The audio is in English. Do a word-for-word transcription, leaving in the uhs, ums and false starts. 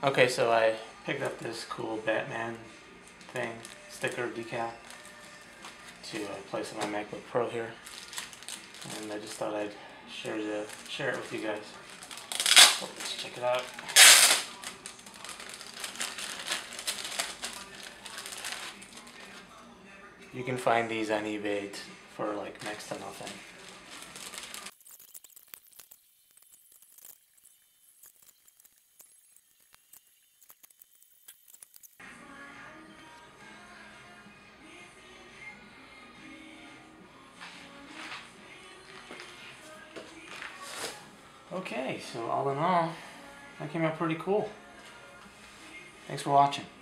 Okay, so I picked up this cool Batman thing, sticker decal, to uh, place on my MacBook Pro here, and I just thought I'd share the share it with you guys. So let's check it out. You can find these on eBay for like next to nothing. Okay, so all in all, that came out pretty cool. Thanks for watching.